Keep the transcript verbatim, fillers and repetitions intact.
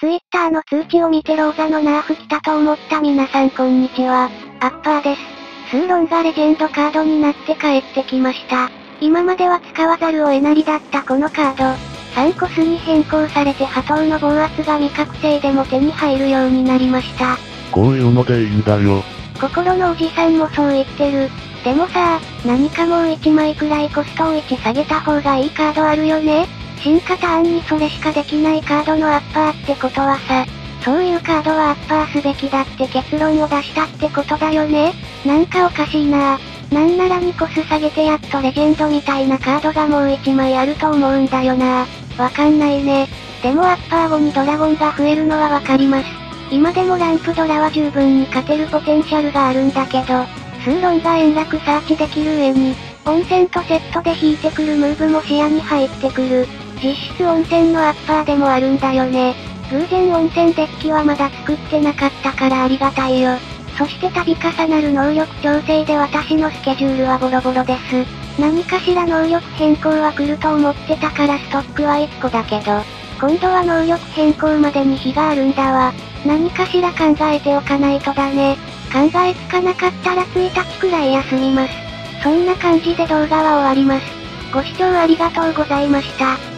ツイッターの通知を見てローザのナーフ来たと思った皆さんこんにちは。アッパーです。スーロンがレジェンドカードになって帰ってきました。今までは使わざるを得なりだったこのカード。さんコスに変更されて波動の暴圧が未覚醒でも手に入るようになりました。 こういうのでいいんだよ。 心のおじさんもそう言ってる。でもさ、何かもういちまいくらいコストをいち下げた方がいいカードあるよね。進化ターンにそれしかできないカードのアッパーってことはさ、そういうカードはアッパーすべきだって結論を出したってことだよね。なんかおかしいなぁ。なんならにコス下げてやっとレジェンドみたいなカードがもういちまいあると思うんだよなぁ。わかんないね。でもアッパー後にドラゴンが増えるのはわかります。今でもランプドラは十分に勝てるポテンシャルがあるんだけど、スーロンが円楽サーチできる上に、温泉とセットで引いてくるムーブも視野に入ってくる。実質温泉のアッパーでもあるんだよね。偶然温泉デッキはまだ作ってなかったからありがたいよ。そして度重なる能力調整で私のスケジュールはボロボロです。何かしら能力変更は来ると思ってたからストックはいっこだけど、今度は能力変更までに日があるんだわ。何かしら考えておかないとだね。考えつかなかったらついたちくらい休みます。そんな感じで動画は終わります。ご視聴ありがとうございました。